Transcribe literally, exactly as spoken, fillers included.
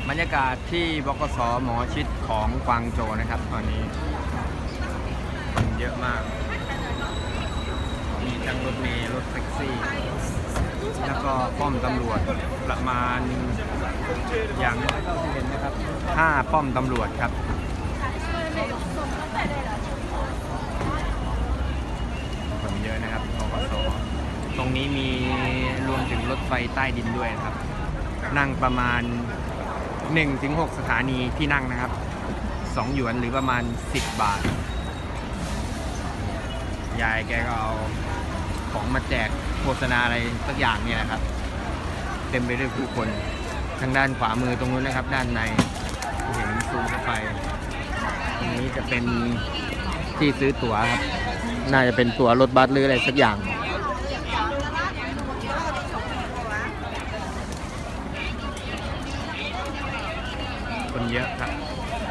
บรรยากาศที่บกส.หมอชิดของกวางโจวนะครับตอนนี้คนเยอะมากมีทั้งรถเมล์รถแท็กซี่แล้วก็ป้อมตำรวจประมาณอย่างน้อยเท่าที่เห็นนะครับห้าป้อมตำรวจครับคนเยอะนะครับบกส.ตรงนี้มีรวมถึงรถไฟใต้ดินด้วยนะครับนั่งประมาณ หนึ่งถึงหก สถานีที่นั่งนะครับสองหยวนหรือประมาณสิบบาทยายแกก็เอาของมาแจกโฆษณาอะไรสักอย่างเนี่ยนะครับเต็มไปด้วยผู้คนทางด้านขวามือตรงนู้นนะครับด้านในเห็นซูมเข้าไปตรงนี้จะเป็นที่ซื้อตั๋วครับน่าจะเป็นตั๋วรถบัสหรืออะไรสักอย่างคนเยอะครับ